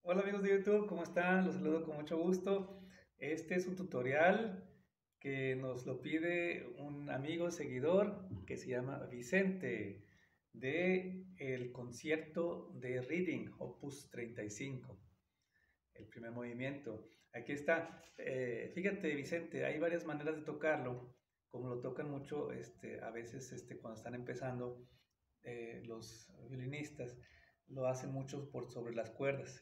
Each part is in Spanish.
Hola amigos de YouTube, ¿cómo están? Los saludo con mucho gusto. Este es un tutorial que nos lo pide un amigo seguidor que se llama Vicente de el concierto de Reading, Opus 35, el primer movimiento. Aquí está. Fíjate Vicente, hay varias maneras de tocarlo, como lo tocan mucho a veces cuando están empezando los violinistas lo hacen mucho por sobre las cuerdas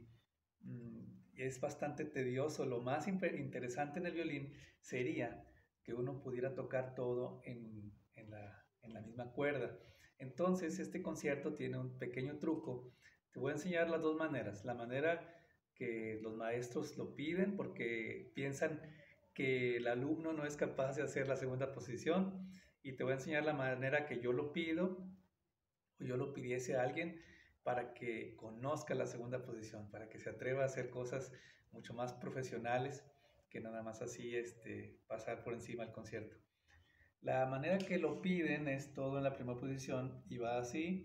y es bastante tedioso. Lo más interesante en el violín sería que uno pudiera tocar todo en la misma cuerda. Entonces este concierto tiene un pequeño truco. Te voy a enseñar las dos maneras. La manera que los maestros lo piden porque piensan que el alumno no es capaz de hacer la segunda posición, y te voy a enseñar la manera que yo lo pido o yo lo pidiese a alguien para que conozca la segunda posición, para que se atreva a hacer cosas mucho más profesionales que nada más así pasar por encima del concierto. La manera que lo piden es todo en la primera posición y va así.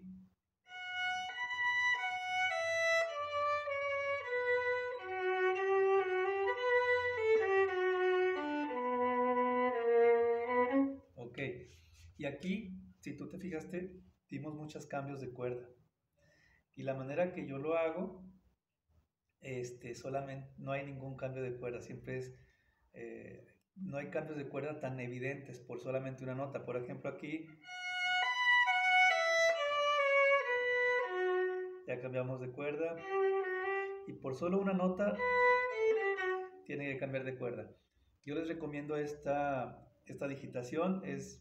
Ok, y aquí, si tú te fijaste, dimos muchos cambios de cuerda. Y la manera que yo lo hago, solamente no hay ningún cambio de cuerda, siempre es, no hay cambios de cuerda tan evidentes por solamente una nota. Por ejemplo, aquí ya cambiamos de cuerda y por solo una nota tiene que cambiar de cuerda. Yo les recomiendo esta digitación,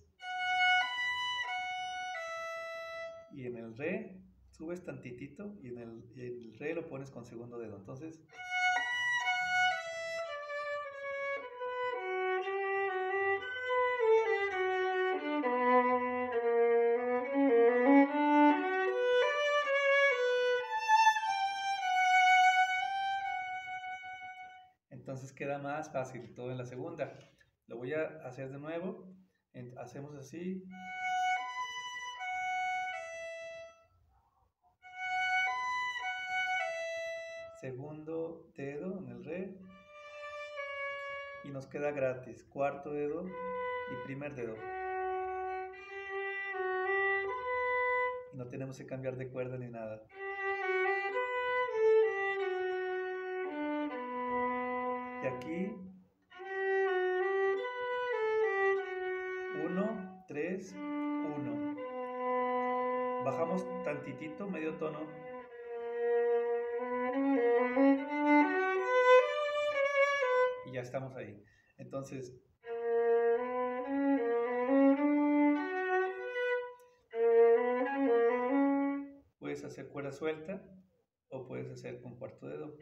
y en el re subes tantitito y en el re lo pones con segundo dedo. Entonces, queda más fácil todo en la segunda. Lo voy a hacer de nuevo. Hacemos así. Segundo dedo en el re y nos queda gratis. Cuarto dedo y primer dedo. Y no tenemos que cambiar de cuerda ni nada. Y aquí 1, 3, 1. Bajamos tantitito, medio tono. Y ya estamos ahí. Entonces, puedes hacer cuerda suelta o puedes hacer con cuarto dedo.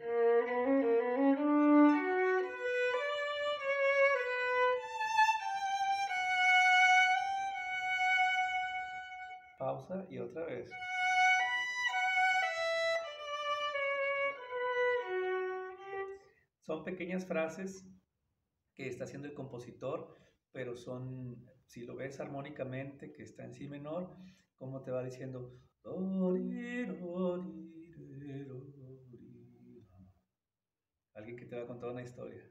Pausa y otra vez. Son pequeñas frases que está haciendo el compositor, pero si lo ves armónicamente, que está en si menor, como te va diciendo, alguien que te va a contar una historia.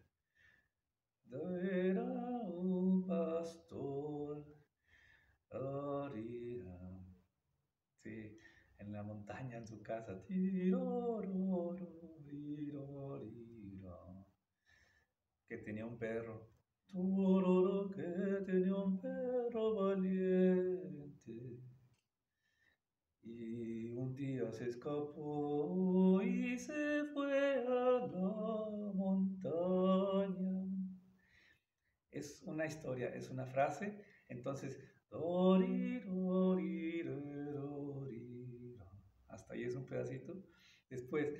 Era un pastor, sí, en la montaña, en su casa, que tenía un perro, que tenía un perro valiente, y un día se escapó y se fue a la montaña. Es una historia, es una frase. Entonces, hasta ahí es un pedacito. Después,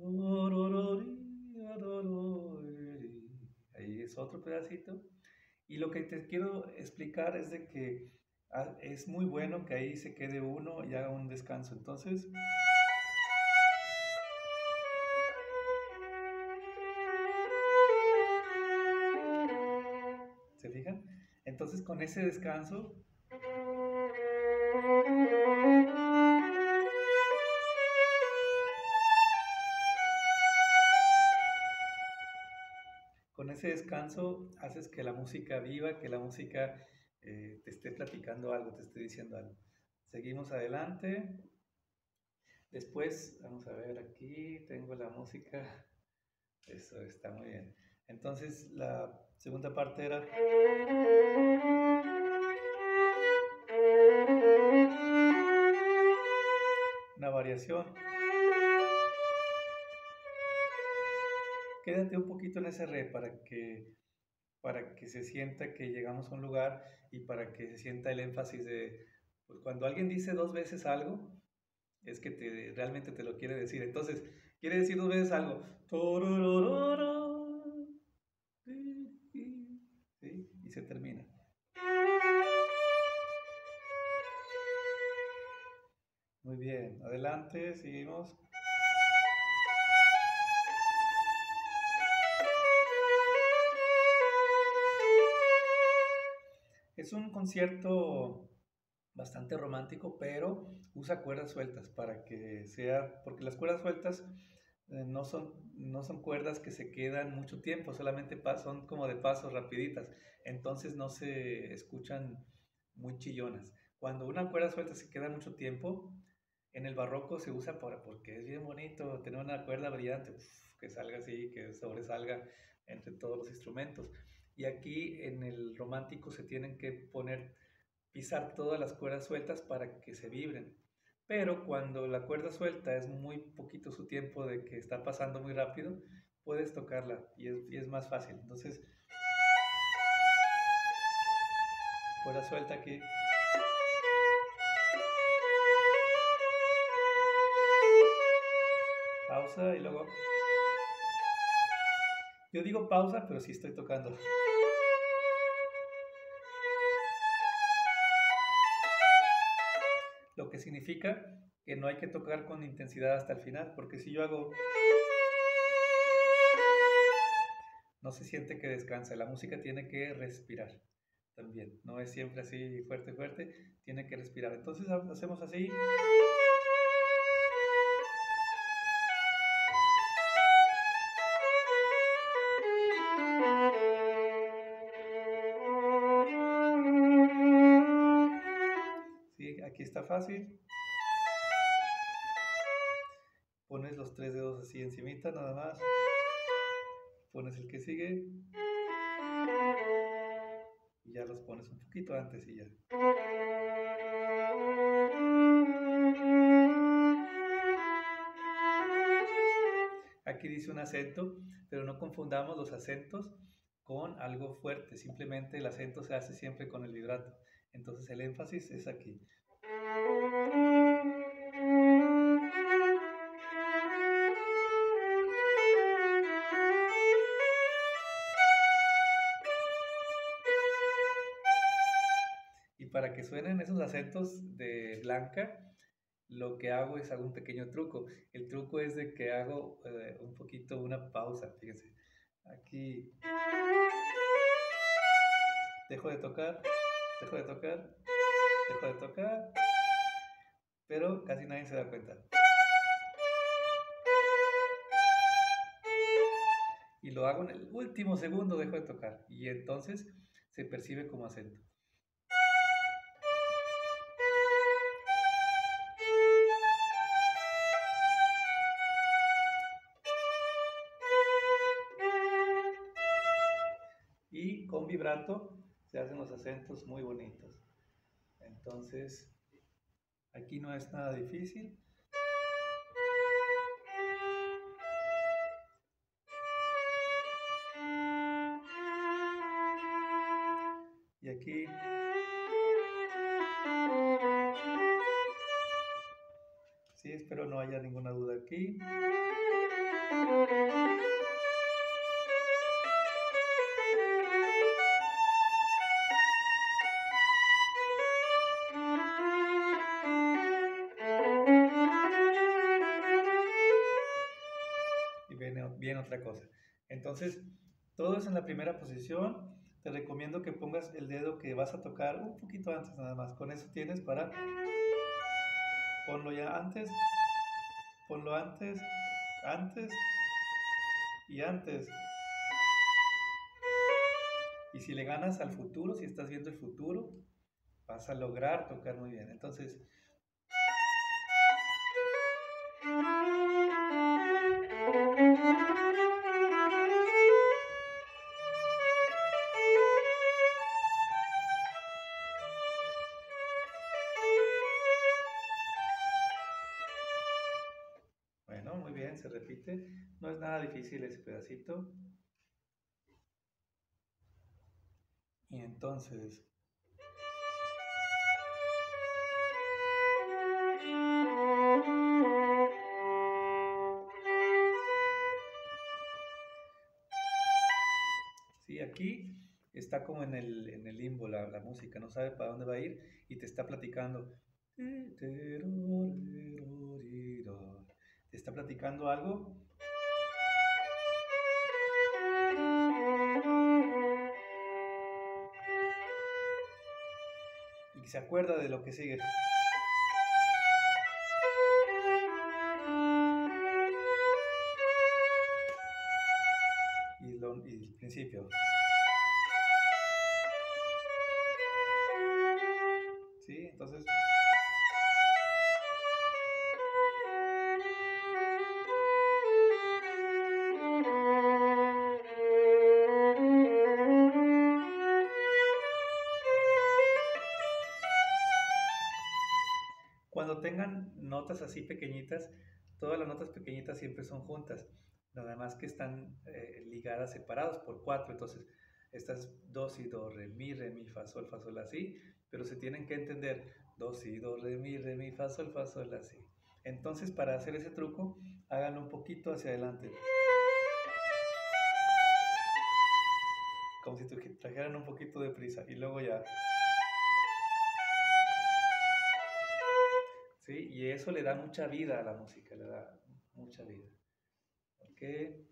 ahí es otro pedacito. Y lo que te quiero explicar es de que es muy bueno que ahí se quede uno y haga un descanso. Entonces, ¿se fijan? Entonces, con ese descanso, Con ese descanso haces que la música viva, que la música te esté platicando algo, te esté diciendo algo. Seguimos adelante. Después, vamos a ver aquí, tengo la música. Eso está muy bien. Entonces, la segunda parte era una variación. Quédate un poquito en ese re para que se sienta que llegamos a un lugar y para que se sienta el énfasis de, pues cuando alguien dice dos veces algo, es que realmente te lo quiere decir. Entonces, quiere decir dos veces algo. ¿Sí? Y se termina. Muy bien, adelante, seguimos. Es un concierto bastante romántico, pero usa cuerdas sueltas para que sea, porque las cuerdas sueltas no son cuerdas que se quedan mucho tiempo, solamente son como de pasos rapiditas, entonces no se escuchan muy chillonas. Cuando una cuerda suelta se queda mucho tiempo, en el barroco se usa porque es bien bonito tener una cuerda brillante, que salga así, que sobresalga entre todos los instrumentos. Y aquí en el romántico se tienen que pisar todas las cuerdas sueltas para que se vibren. Pero cuando la cuerda suelta es muy poquito su tiempo de que está pasando muy rápido, puedes tocarla y es más fácil. Entonces, cuerda suelta aquí. Pausa y luego... Yo digo pausa, pero sí estoy tocando. Lo que significa que no hay que tocar con intensidad hasta el final, porque si yo hago... No se siente que descansa, la música tiene que respirar también, no es siempre así fuerte, fuerte, tiene que respirar. Entonces hacemos así. Sí, aquí está fácil. Pones los tres dedos así encimita nada más. Pones el que sigue. Y ya los pones un poquito antes y ya. Aquí dice un acento, pero no confundamos los acentos con algo fuerte. Simplemente el acento se hace siempre con el vibrato. Entonces el énfasis es aquí. Y para que suenen esos acentos de blanca, lo que hago es hago un pequeño truco. El truco es de que hago un poquito una pausa, fíjense. Aquí dejo de tocar, dejo de tocar, dejo de tocar, pero casi nadie se da cuenta. Y lo hago en el último segundo, dejo de tocar. Y entonces se percibe como acento. Y con vibrato se hacen los acentos muy bonitos. Entonces, aquí no es nada difícil. Y aquí... Sí, espero no haya ninguna duda aquí. Y viene otra cosa. Entonces, todo es en la primera posición. Te recomiendo que pongas el dedo que vas a tocar un poquito antes nada más. Con eso tienes para... Ponlo ya antes. Ponlo antes. Antes. Y antes. Y si le ganas al futuro, si estás viendo el futuro, vas a lograr tocar muy bien. Entonces, bueno, muy bien, se repite. No es nada difícil ese pedacito. Y entonces, sí, aquí está como en el limbo la música, no sabe para dónde va a ir y te está platicando. Te está platicando algo y se acuerda de lo que sigue. Y el principio. ¿Sí? Entonces, cuando tengan notas así pequeñitas, todas las notas pequeñitas siempre son juntas, nada más que están ligadas separados por cuatro. Entonces, estas do, si, do, re, mi, fa, sol, así, pero se tienen que entender do, si, do, re, mi, fa, sol, así. Entonces, para hacer ese truco, háganlo un poquito hacia adelante, como si trajeran un poquito de prisa y luego ya. ¿Sí? Y eso le da mucha vida a la música, le da mucha vida. ¿Ok?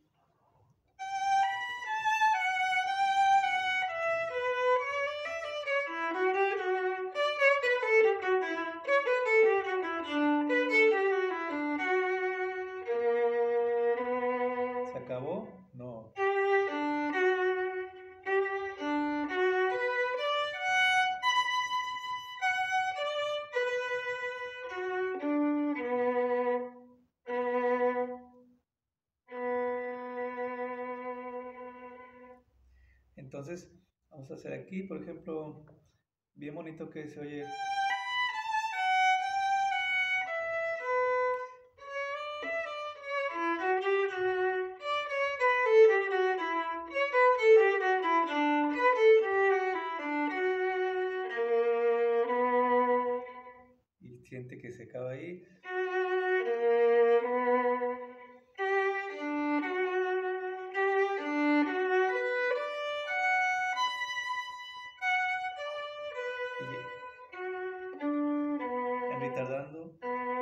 ¿Se acabó? No. Entonces, vamos a hacer aquí, por ejemplo, bien bonito que se oye. Y siente que se acaba ahí. Y retardando.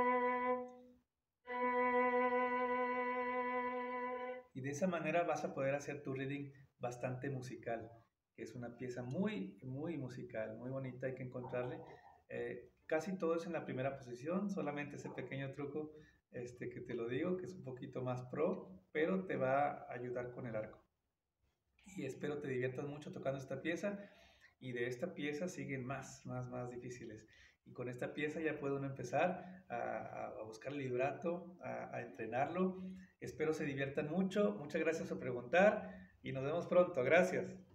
Y de esa manera vas a poder hacer tu reading bastante musical, que es una pieza muy, muy musical, muy bonita, hay que encontrarle. Casi todo es en la primera posición, solamente ese pequeño truco que te lo digo, que es un poquito más pro, pero te va a ayudar con el arco. Y espero te diviertas mucho tocando esta pieza, y de esta pieza siguen más difíciles. Y con esta pieza ya puede uno empezar a buscar el vibrato, a entrenarlo. Espero se diviertan mucho. Muchas gracias por preguntar y nos vemos pronto. Gracias.